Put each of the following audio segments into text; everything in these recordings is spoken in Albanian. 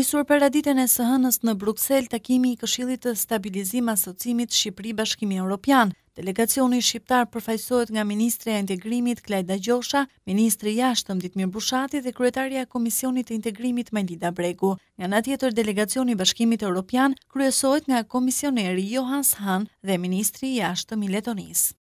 nisur paraditën e së hënës në Bruksel takimi i Këshillit të Stabilizim Asociimit Shqipëri-Bashkimi Evropian. Delegacioni shqiptar përfaqësohet nga Ministri e Integrimit Klajda Gjosha, Ministri i Jashtëm Ditmir Bushati dhe Kryetaria e Komisionit të Integrimit Majlida Bregu. Nga ana tjetër, delegacioni i Bashkimit Evropian kryesohet nga komisioneri Johannes Hahn dhe Ministri i Jashtëm i Letonisë.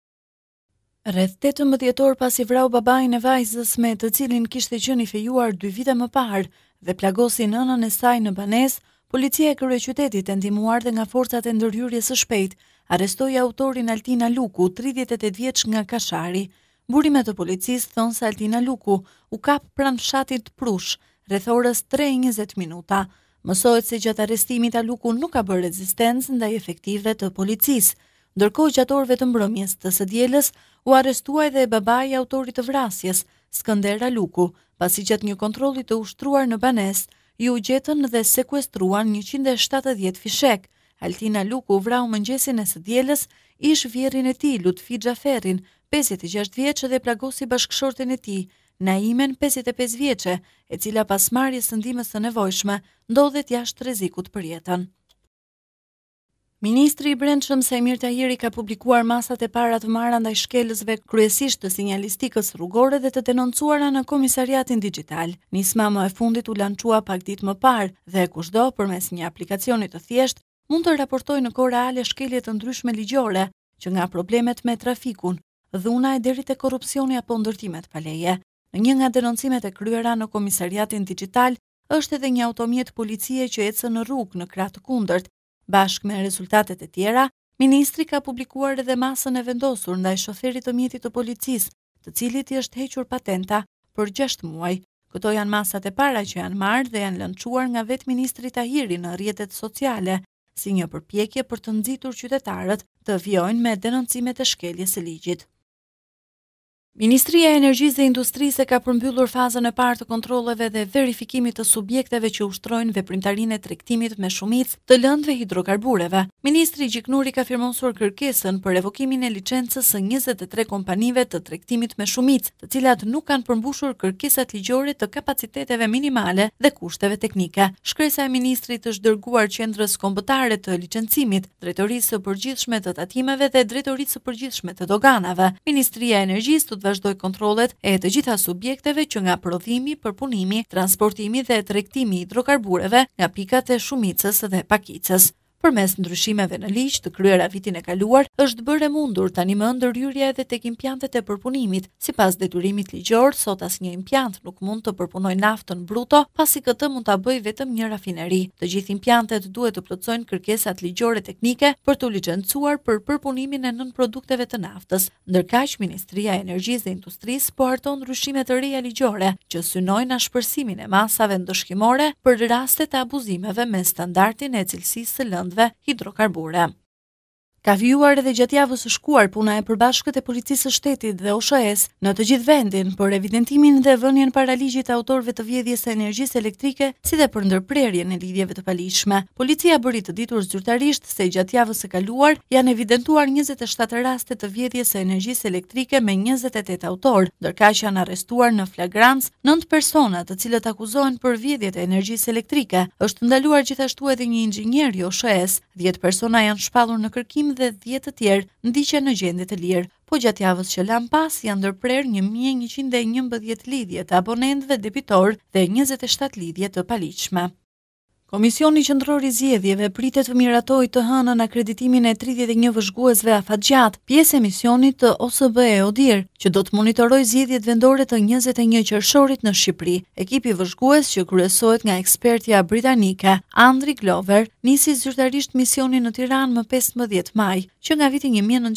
Rreth 18 orë pasi vrau babain e vajzës me të cilin kishte qenë i fejuar 2 vite më parë dhe plagosi nënën e saj në banesë, policia e kryeqytetit e ndihmuar dhe nga forcat e ndërhyrjes së shpejtë arrestoi autorin Altina Luku, 38 vjeç nga Kashari. Burimet e policisë thonë se Altina Luku u kap pranë fshatit Prush rreth orës 3:20 minuta. Mësohet se gjatë arrestimit Luku nuk ka bërë rezistencë ndaj efektivëve të policisë. Ndërkohë, gjatë orëve të mbrëmjes të së dielës u arrestua edhe babai i autorit të vrasjes, Skënder Luku, pasi gjatë një kontrolli të ushtruar në banesë, u gjetën dhe sekuestruan 170 fishek. Altina Luku vrau mëngjesin e së dielës ish vjerrin e tij, Lutfi Xhaferin, 56 vjeç dhe plagosi bashkëshorten e tij, Naimen, 55 vjeçe, e cila pas marrjes së ndihmës së nevojshme ndodhet jashtë rrezikut për jetën. Ministri i Brendshëm Sajmir Tahiri ka publikuar masat e para të marra ndaj shkelësve kryesisht të sinjalistikës rrugore dhe të denoncuara në Komisariatin Digjital. Nisma më e fundit u lançua pak ditë më parë dhe kushdo përmes një aplikacioni të thjeshtë mund të raportojë në kohë reale shkelje të ndryshme ligjore, që nga problemet me trafikun, dhuna e deri te korrupsioni apo ndërtimet pa leje. Në një nga denoncimet e kryera në Komisariatin Digjital është edhe një automjet policie që ecën në rrugë në krah të kundërt. Bashkë me rezultatet e tjera, ministri ka publikuar edhe masën e vendosur ndaj shoferit të mjetit të policisë, të cilit i është hequr patenta për 6 muaj. Këto janë masat e para që janë marrë dhe janë lançuar nga vetë ministri Tahiri në rrjetet sociale, si një përpjekje për të nxitur qytetarët të vjojnë me denoncimet e shkeljes së ligjit. Ministria e Energjisë dhe Industrisë ka përmbyllur fazën e parë të kontrolleve dhe verifikimit të subjekteve që ushtrojnë veprimtarinë e tregtimit me shumicë të lëndëve hidrokarbureve. Ministri Gjiknuri ka firmosur kërkesën për revokimin e licencës së 23 kompanive të tregtimit me shumicë, të cilat nuk kanë përmbushur kërkesat ligjore të kapaciteteve minimale dhe kushteve teknike. Shkresa e ministrit është dërguar Qendrës Kombëtare të Licencimit, Drejtorisë së Përgjithshme të Tatimeve dhe Drejtorisë së Përgjithshme të Doganave. Ministria e Energjisë do të vazhdoj kontrollet e të gjitha subjekteve që nga prodhimi, përpunimi, transportimi dhe tregtimi i hidrokarbureve nga pikat e shumicës dhe pakicës. Përmes ndryshimeve në ligj të kryera vitin e kaluar, është bërë e mundur tani më ndërhyrja edhe tek impjantet e përpunimit. Sipas detyrimit ligjor, sot asnjë impjant nuk mund të përpunojë naftën bruto, pasi këtë mund ta bëjë vetëm një rafineri. Të gjithë impjantet duhet të plotësojnë kërkesat ligjore teknike për të licencuar për përpunimin e nënprodukteve të naftës. Ndërkaq, Ministria e Energjisë dhe Industrisë po harton ndryshime të reja ligjore që synojnë ashpërsimin e masave ndëshkimore për raste të abuzimeve me standardin e cilësisë së lëndëve hidrokarbure. Ka vjuar edhe gjatë javës së shkuar puna e përbashkët e Policisë së Shtetit dhe OSHS në të gjithë vendin për evidentimin dhe vënien paraligjit të autorëve të vjedhjes së energjisë elektrike, si dhe për ndërprerjen e lidhjeve të paligjshme. Policia bëri të ditur zyrtarisht se gjatë javës së kaluar janë evidentuar 27 raste të vjedhjes së energjisë elektrike me 28 autorë, ndërkaq janë arrestuar në flagrancë 9 persona, të cilët akuzohen për vjedhjet e energjisë elektrike. Është ndaluar gjithashtu edhe një inxhinier i OSHS. 10 persona janë shpallur në kërkim dhe 10 të tjerë ndiqen në gjendje të lirë. Po gjatë javës që lan pas janë ndërprerë 1111 lidhje të abonentëve debitor dhe 27 lidhje të paligjshme. Komisioni Qendror i Zgjedhjeve pritet të miratojë të hënën akreditimin e 31 vëzhguesve afatgjat, pjesë e misionit të OSBE ODIHR, që do të monitorojë zgjedhjet vendore të 21 qershorit në Shqipëri. Ekipi vëzhgues, që kryesohet nga ekspertja britanike Andri Glover, nisi zyrtarisht misionin në Tiranë më 15 maj, që nga viti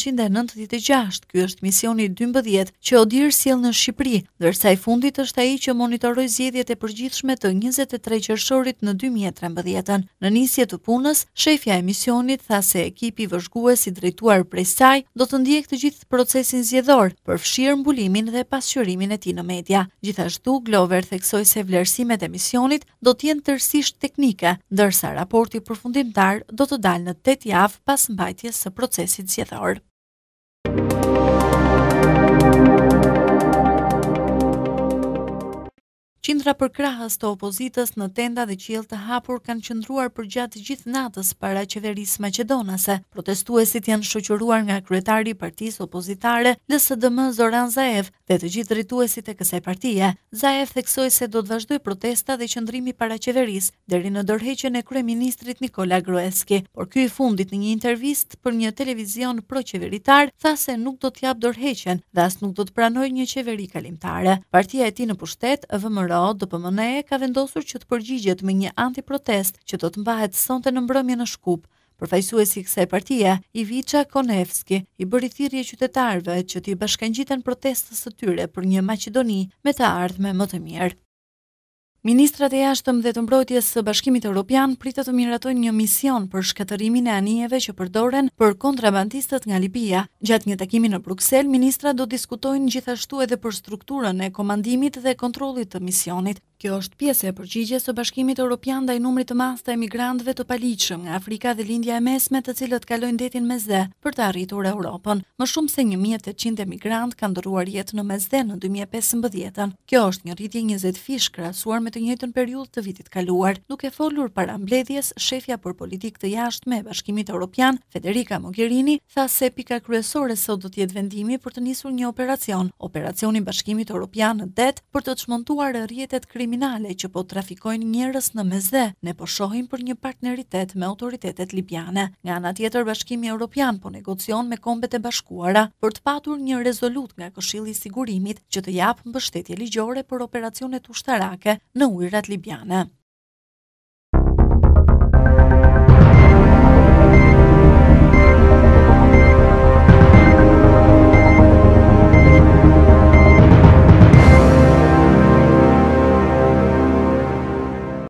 1996. Ky është misioni 12 që ODIHR sjell në Shqipëri, ndërsa i fundit është ai që monitoroi zgjedhjet e përgjithshme të 23 qershorit në 2013. Në nisje të punës, shefja e misionit tha se ekipi vëzhgues i drejtuar prej saj do të ndjekë të gjithë procesin zgjedhor, përfshirë mbulimin dhe pasqyrimin e tij në media. Gjithashtu, Glover theksoi se vlerësimet e misionit do të jenë tërësisht teknike, ndërsa raporti përfundimtar do të dalë në 8 javë pas mbajtjes së procesit zgjedhor. Qindra përkrahës të opozitës në tenda dhe qiell të hapur kanë qëndruar përgjatë gjithë natës para qeverisë maqedonase. Protestuesit janë shoqëruar nga kryetari i partisë opozitare LSDM Zoran Zaev dhe të gjithë drejtuesit e kësaj partie. Zaev theksoi se do të vazhdojë protesta dhe qëndrimi para qeverisë deri në dorëheqjen e kryeministrit Nikola Gruevski, por ky i fundit në një intervistë për një televizion proqeveritar tha se nuk do të jap dorëheqjen dhe as nuk do të pranojë një qeveri kalimtare. Partia e tij në pushtet, DPMNE ka vendosur që të përgjigjet me një antiprotest që do të mbahet sonte në mbrëmje në Shkup. Përfaqësuesi i kësaj partie, Ivica Konevski, i bëri thirrje qytetarëve që t'i bashkangjiten protestës së tyre për një Maqedoni me të ardhme më të mirë. Ministrat e jashtëm dhe të mbrojtjes së Bashkimit Evropian pritet të miratojnë një mision për shkatërimin e anijeve që përdoren për kontrabandistët nga Libia. Gjatë një takimi në Bruksel, ministrat do diskutojnë gjithashtu edhe për strukturën e komandimit dhe kontrollit të misionit. Kjo është pjesë e përgjigjes së Bashkimit Evropian ndaj numrit të madh të emigrantëve të paligjshëm nga Afrika dhe Lindja e Mesme, të cilët kalojnë detin Mezde për të arritur Europën. Më shumë se 1800 emigrantë kanë ndërruar jetë në Mezde në 2015. Kjo është një rritje 20 fish krahasuar me të njëjtën periudhë të vitit kaluar. Duke folur para mbledhjes, shefja për politikë të jashtme e Bashkimit Evropian, Federica Mogherini, tha se pika kryesore sot do të jetë vendimi për të nisur një operacioni Bashkimit Evropian në det për të çmontuar rrjetet kriminale që po trafikojnë njerëz në Mezde. Ne po shohim për një partneritet me autoritetet libiane. Nga ana tjetër, Bashkimi Evropian po negocion me Kombet e Bashkuara për të patur një rezolut nga Këshilli i Sigurimit që të japë mbështetje ligjore për operacionet ushtarake në ujërat libiane.